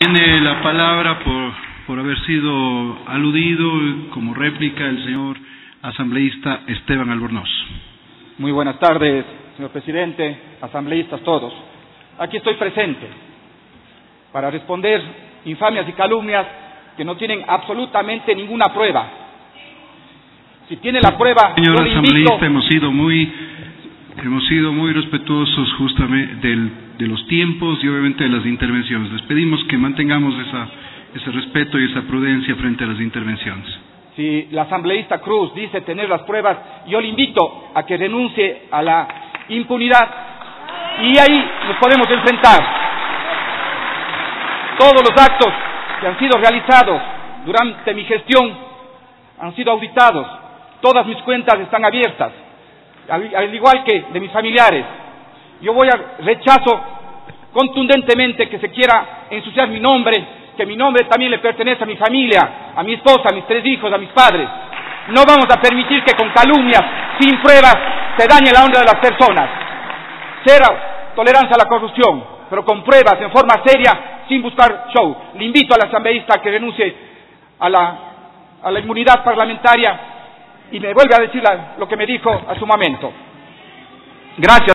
Tiene la palabra por haber sido aludido como réplica el señor asambleísta Esteban Albornoz. Muy buenas tardes, señor presidente, asambleístas todos. Aquí estoy presente para responder infamias y calumnias que no tienen absolutamente ninguna prueba. Si tiene la prueba, señor yo le asambleísta, invito... hemos sido muy respetuosos justamente de los tiempos y obviamente de las intervenciones. Les pedimos que mantengamos ese respeto y esa prudencia frente a las intervenciones. Si la asambleísta Cruz dice tener las pruebas, yo le invito a que renuncie a la impunidad y ahí nos podemos enfrentar. Todos los actos que han sido realizados durante mi gestión han sido auditados. Todas mis cuentas están abiertas, al igual que de mis familiares. Yo rechazo contundentemente que se quiera ensuciar mi nombre, que mi nombre también le pertenece a mi familia, a mi esposa, a mis 3 hijos, a mis padres. No vamos a permitir que con calumnias, sin pruebas, se dañe la honra de las personas. Cero tolerancia a la corrupción, pero con pruebas, en forma seria, sin buscar show. Le invito al asambleísta a que renuncie a la inmunidad parlamentaria y me vuelve a decir lo que me dijo a su momento. Gracias.